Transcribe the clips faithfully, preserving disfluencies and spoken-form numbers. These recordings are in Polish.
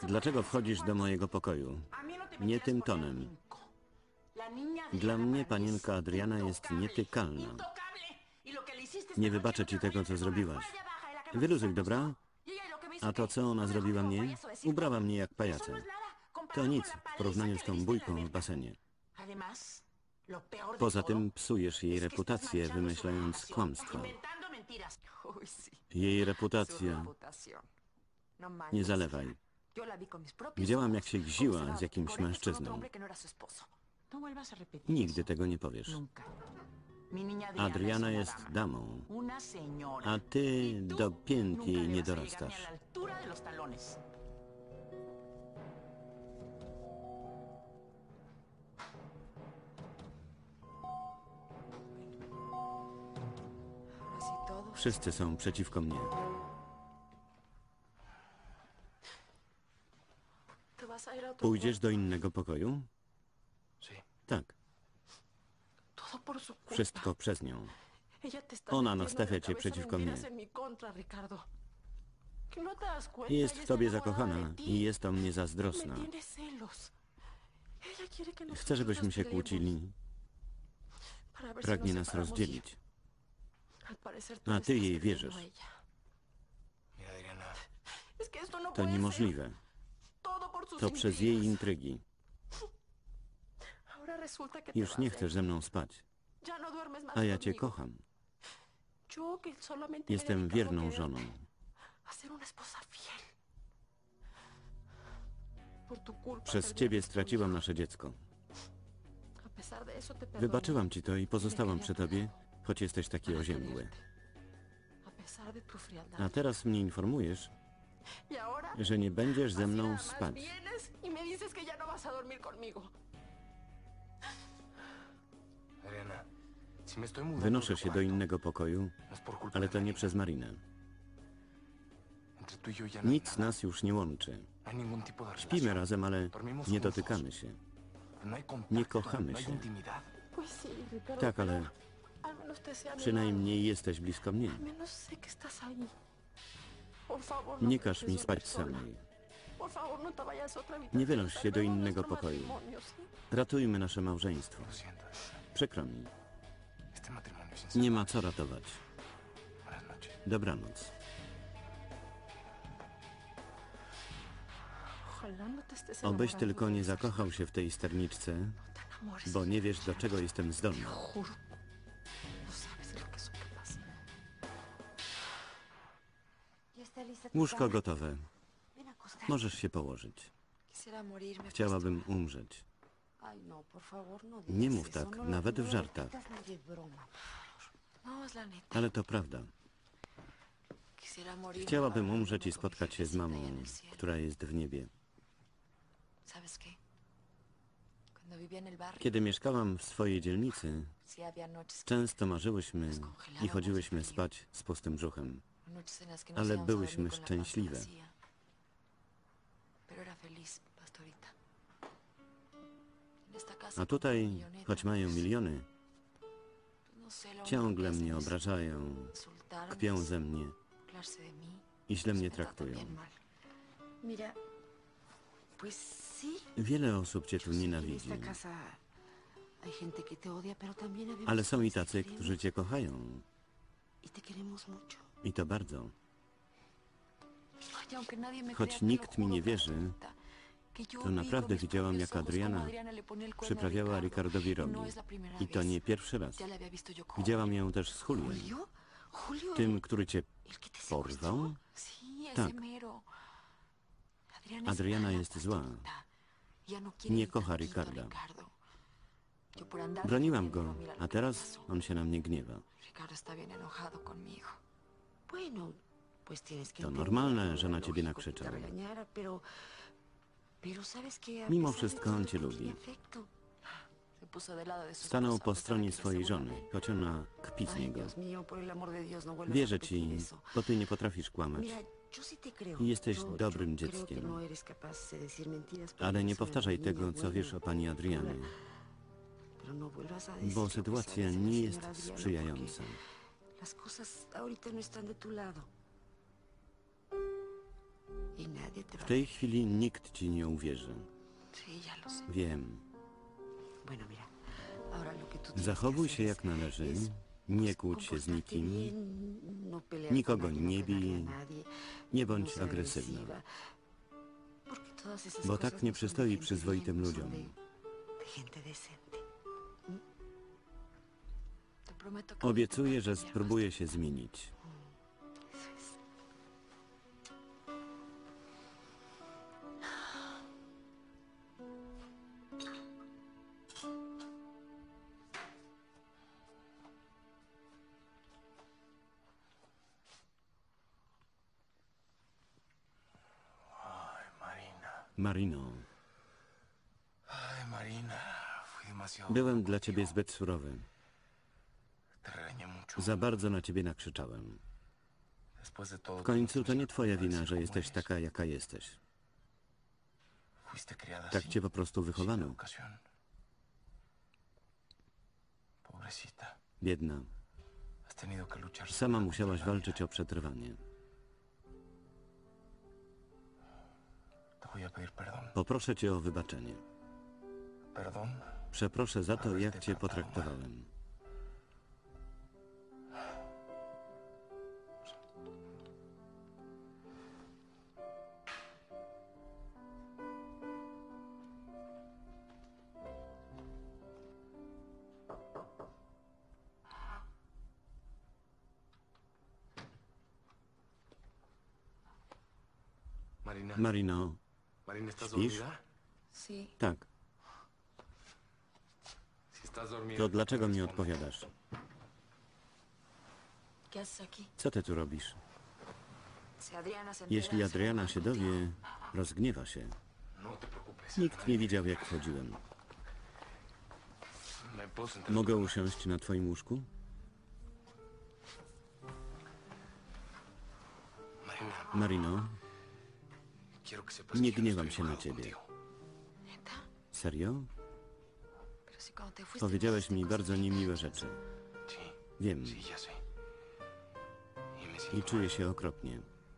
Dlaczego wchodzisz do mojego pokoju? Nie tym tonem. Dla mnie panienka Adriana jest nietykalna. Nie wybaczę ci tego, co zrobiłaś. Wyluzuj, dobra? A to, co ona zrobiła mnie? Ubrała mnie jak pajaca. To nic w porównaniu z tą bójką w basenie. Poza tym psujesz jej reputację, wymyślając kłamstwa. Jej reputacja. Nie zalewaj. Widziałam, jak się gziła z jakimś mężczyzną. Nigdy tego nie powiesz. Adriana jest damą, a ty do pięt jej nie dorastasz. Wszyscy są przeciwko mnie. Pójdziesz do innego pokoju? Tak. Wszystko przez nią. Ona nastawia cię przeciwko mnie. Jest w tobie zakochana i jest o mnie zazdrosna. Chce, żebyśmy się kłócili. Pragnie nas rozdzielić. A ty jej wierzysz. To niemożliwe. To przez jej intrygi. Już nie chcesz ze mną spać. A ja cię kocham. Jestem wierną żoną. Przez ciebie straciłam nasze dziecko. Wybaczyłam ci to i pozostałam przy tobie, choć jesteś taki oziębły. A teraz mnie informujesz, że nie będziesz ze mną spać. Wynoszę się do innego pokoju, ale to nie przez Marinę. Nic nas już nie łączy. Śpimy razem, ale nie dotykamy się. Nie kochamy się. Tak, ale przynajmniej jesteś blisko mnie. Nie każ mi spać samej. Nie wynoś się do innego pokoju. Ratujmy nasze małżeństwo. Przykro mi. Nie ma co ratować. Dobranoc. Obyś tylko nie zakochał się w tej sterniczce, bo nie wiesz, do czego jestem zdolna. Łóżko gotowe. Możesz się położyć. Chciałabym umrzeć. Nie mów tak, nawet w żartach. Ale to prawda. Chciałabym umrzeć i spotkać się z mamą, która jest w niebie. Kiedy mieszkałam w swojej dzielnicy, często marzyłyśmy i chodziłyśmy spać z pustym brzuchem. Ale byłyśmy szczęśliwe. A tutaj, choć mają miliony, ciągle mnie obrażają, kpią ze mnie i źle mnie traktują. Wiele osób cię tu nienawidzi, ale są i tacy, którzy cię kochają. I to bardzo. Choć nikt mi nie wierzy, to naprawdę widziałam, jak Adriana przyprawiała Ricardowi rogi. I to nie pierwszy raz. Widziałam ją też z Juliem. Tym, który cię porwał? Tak. Adriana jest zła. Nie kocha Ricarda. Broniłam go, a teraz on się na mnie gniewa. To normalne, że na ciebie nakrzyczał. Mimo wszystko on cię lubi. Stanął po stronie swojej żony, choć ona kpi z niego. Wierzę ci, bo ty nie potrafisz kłamać. I jesteś dobrym dzieckiem. Ale nie powtarzaj tego, co wiesz o pani Adrianie, bo sytuacja nie jest sprzyjająca. W tej chwili nikt ci nie uwierzy. Wiem. Zachowuj się jak należy, nie kłóć się z nikim, nikogo nie bij, nie bądź agresywna, bo tak nie przystoi przyzwoitym ludziom. Obiecuję, że spróbuję się zmienić. Marino, byłem dla ciebie zbyt surowy. Za bardzo na ciebie nakrzyczałem. W końcu to nie twoja wina, że jesteś taka, jaka jesteś. Tak cię po prostu wychowano. Biedna. Sama musiałaś walczyć o przetrwanie. Poproszę cię o wybaczenie. Przeproszę za to, jak cię potraktowałem. Marino, śpisz? Tak. To dlaczego mi odpowiadasz? Co ty tu robisz? Jeśli Adriana się dowie, rozgniewa się. Nikt nie widział, jak wchodziłem. Mogę usiąść na twoim łóżku? Marino, nie gniewam się na ciebie. Serio? Powiedziałeś mi bardzo niemiłe rzeczy. Wiem. I czuję się okropnie.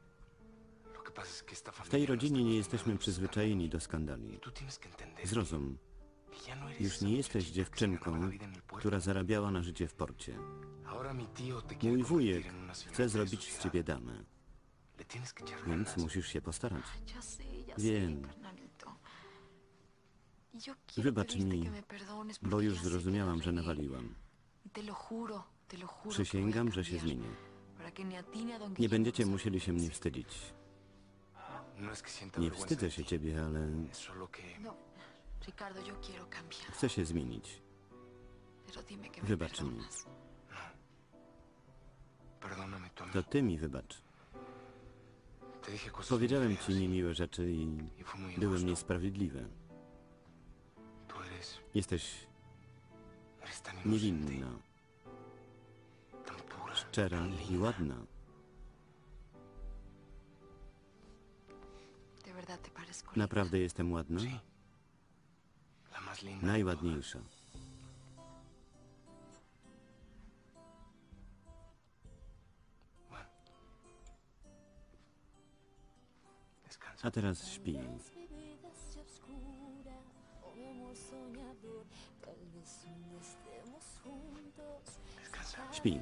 W tej rodzinie nie jesteśmy przyzwyczajeni do skandali. Zrozum. Już nie jesteś dziewczynką, która zarabiała na życie w porcie. Mój wujek chce zrobić z ciebie damę. Więc musisz się postarać. Wiem. Wybacz mi, bo już zrozumiałam, że nawaliłam. Przysięgam, że się zmienię. Nie będziecie musieli się mnie wstydzić. Nie wstydzę się ciebie, ale... Chcę się zmienić. Wybacz mi. To ty mi wybacz. Powiedziałem ci niemiłe rzeczy i były niesprawiedliwe. Jesteś niewinna, szczera i ładna. Naprawdę jestem ładna? Najładniejsza. A teraz śpi. Śpi.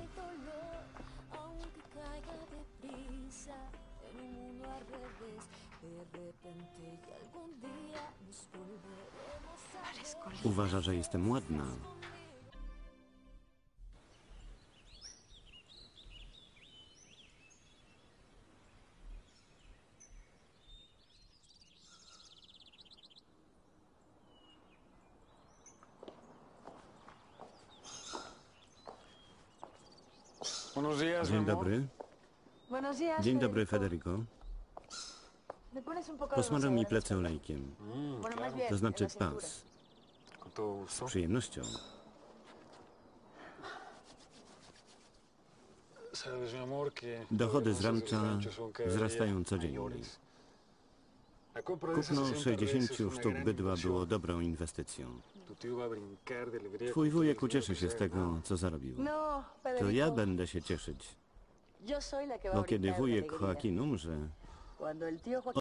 Uważa, że jestem ładna. Dzień dobry. Dzień dobry, Federico. Posmaruj mi plecy olejkiem. To znaczy pas. Z przyjemnością. Dochody z rancza wzrastają codziennie. Kupno sześćdziesięciu sztuk bydła było dobrą inwestycją. Twój wujek ucieszy się z tego, co zarobił. To ja będę się cieszyć. Bo kiedy wujek Joaquin umrze,